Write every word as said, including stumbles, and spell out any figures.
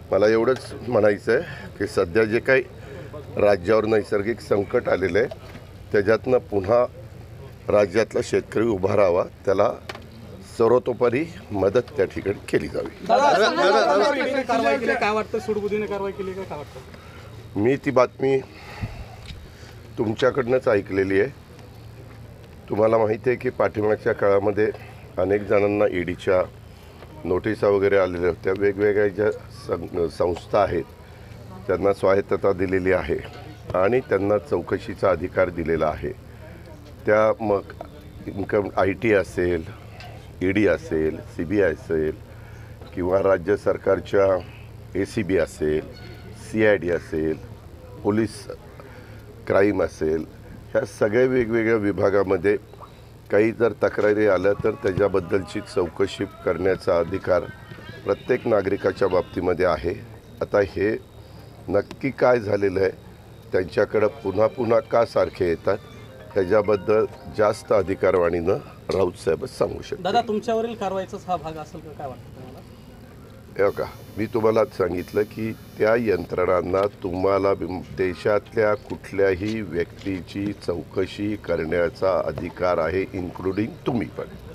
मला एवढंच म्हणायचं आहे की सध्या जे काही राज्यावर नैसर्गिक संकट आलेलं आहे त्याच्यातनं पुन्हा राज्यातला शेतकरी उभा राहावा, त्याला सर्वतोपरी मदत त्या ठिकाणी केली जावी। कारवाई केली काय वाटतं? सुडबुद्धीने कारवाई केली का काय वाटतं? मी ती बातमी तुमच्याकडनंच ऐकलेली आहे। तुम्हाला माहिती आहे की पाठिंबाच्या काळामध्ये अनेक जणांना ईडीच्या नोटिसा वगैरे आलेल्या होत्या। वेगवेगळ्या ज्या सं संस्था आहेत त्यांना स्वायत्तता दिलेली आहे आणि त्यांना चौकशीचा अधिकार दिलेला आहे। त्या मग इन्कम आय टी असेल, ईडी असेल, सी बी आय असेल किंवा राज्य सरकारच्या ए सी बी असेल, सी आय डी असेल, पोलीस क्राईम असेल, ह्या सगळ्या वेगवेगळ्या विभागामध्ये काही जर तक्रारी आल्या तर त्याच्याबद्दलची चौकशी करण्याचा अधिकार प्रत्येक नागरिकाच्या बाबतीमध्ये आहे। आता हे नक्की काय झालेलं आहे, त्यांच्याकडं पुन्हा पुन्हा का सारखे येतात, त्याच्याबद्दल जास्त अधिकारवाणीनं राऊत साहेबच सांगू शकतात। दादा, तुमच्यावरील कारवाईचाच हा भाग असेल का, काय वाटतं तुम्हाला? हे का मी तुम्हाला सांगितलं की त्या यंत्रणांना तुम्हाला देशातल्या कुठल्याही व्यक्तीची चौकशी करण्याचा अधिकार आहे, इन्क्लुडिंग तुम्ही पण।